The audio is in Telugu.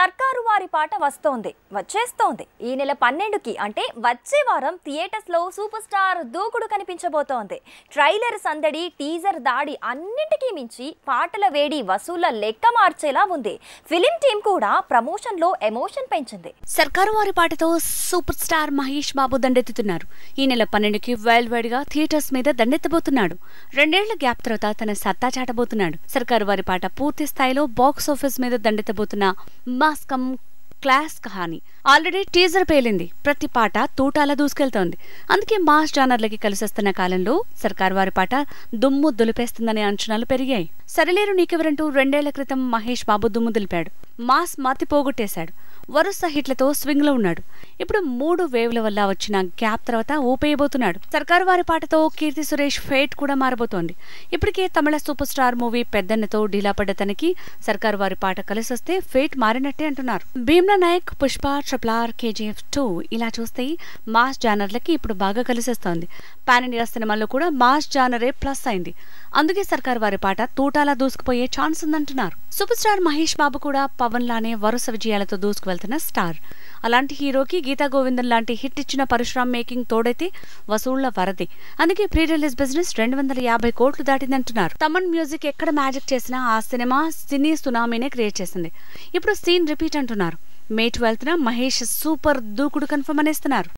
సర్కారు వారి పాట వచ్చేస్తోంది. ఈ నెల 12కి అంటే వచ్చే వారం థియేటర్స్ లో సూపర్ స్టార్ దూకుడు కనిపించబోతోంది. ట్రైలర్ సందడి, టీజర్ దాడి అన్నింటికీ మించి పాటల వేడి వసూళ్ల లెక్క మార్చేలా ఉంది. ఫిలిం టీం కూడా ప్రమోషన్ లో ఎమోషన్ పెంచింది. సర్కారు వారి పాటతో సూపర్ స్టార్ మహేష్ బాబు దండెత్తుతున్నారు. ఈ నెల 12కి వరల్డ్ వైడ్ గా థియేటర్స్ మీద దండెత్తబోతున్నాడు. 2 ఏళ్ల గ్యాప్ తర్వాత తన సత్తా చాటబోతున్నాడు. సర్కారు వారి పాట పూర్తి స్థాయిలో బాక్స్ ఆఫీస్ మీద దండెత్తబోతున్న మాస్ కమ్ క్లాస్ కహాని. ఆల్రెడీ టీజర్ పేలింది. ప్రతి పాట తూటాలా దూసుకెళ్తోంది. అందుకే మాస్ జానర్లకి కలిసొస్తున్న కాలంలో సర్కారు వారి పాట దుమ్ము దులిపేస్తుందనే అంచనాలు పెరిగాయి. సరిలేరు నీకెవరంటూ 2 ఏళ్ల క్రితం మహేష్ బాబు దుమ్ము దులిపాడు. మాస్ మతి పోగొట్టేశాడు. వరుస హిట్లతో స్వింగ్ లో ఉన్నాడు. ఇప్పుడు 3 వేవ్ల వల్ల వచ్చిన గ్యాప్ తర్వాత ఊపేయబోతున్నాడు. సర్కారు వారి పాటతో కీర్తి సురేష్ ఫేట్ కూడా మారబోతోంది. ఇప్పటికే తమిళ సూపర్ స్టార్ మూవీ పెద్దన్నతో ఢీలా పడ్డ తనకి సర్కారు వారి పాట కలిసొస్తే ఫేట్ మారినట్టే అంటున్నారు. భీమ్లా నాయక్, పుష్ప, RRR, KGF 2 ఇలా చూస్తే మాస్ జానర్లకి ఇప్పుడు బాగా కలిసొస్తోంది. పాన్ ఇండియా సినిమాల్లో కూడా మాస్ జానరే ప్లస్ అయింది. అందుకే సర్కారు వారి పాట తూటాలా దూసుకుపోయే ఛాన్స్ ఉందంటున్నారు. సూపర్ స్టార్ మహేష్ బాబు కూడా పవన్ లానే వరుస విజయాలతో దూసుకువెళ్తున్న స్టార్. అలాంటి హీరోకి గీతా గోవిందం లాంటి హిట్ ఇచ్చిన పరశురామ్ మేకింగ్ తోడైతే వసూళ్ల వరది. అందుకే ప్రీ రిలీజ్ బిజినెస్ 250 కోట్లు దాటిందంటున్నారు. తమన్ మ్యూజిక్ ఎక్కడ మ్యాజిక్ చేసినా ఆ సినిమా సినీ సునామీనే క్రియేట్ చేసింది. ఇప్పుడు సీన్ రిపీట్ అంటున్నారు. May 12న మహేష్ సూపర్ దూకుడు కన్ఫర్మ్ అనేస్తున్నారు.